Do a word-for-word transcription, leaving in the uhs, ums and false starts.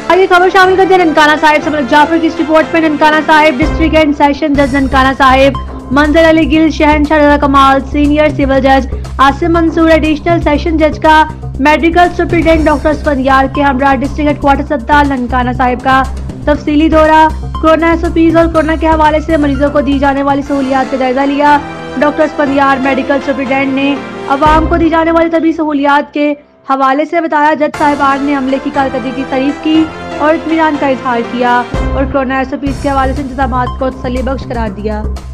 आगे खबर शामिल करते हैं ननकाना साहिब से। मलिक जाफर की इस रिपोर्ट में Nankana Sahib district and session जज ननकाना साहिब मंजर अली गिल, शहनशाह रजा कमाल, सीनियर सिविल जज आसिम मंसूर, एडिशनल सेशन जज का मेडिकल सुप्रिटेंडेंट डॉक्टर स्पंदियार के हमरा डिस्ट्रिक्ट हेडक्वार्टर अस्पताल ननकाना साहिब का तफसीली दौरा, कोरोना एस ओ पीज और कोरोना के हवाले से मरीजों को दी जाने वाली सहूलियात का जायजा लिया। डॉक्टर स्पंदियार मेडिकल सुप्रिटेंडेंट ने अवाम को दी जाने वाली तबी सहूलियात के हवाले से बताया। जज साहिबान ने हमले की कारकर्दगी की तारीफ की और इत्मीनान का इजहार किया और कोरोना एस ओ पीज के हवाले से इंतजामात को तसल्ली बख्श करार दिया।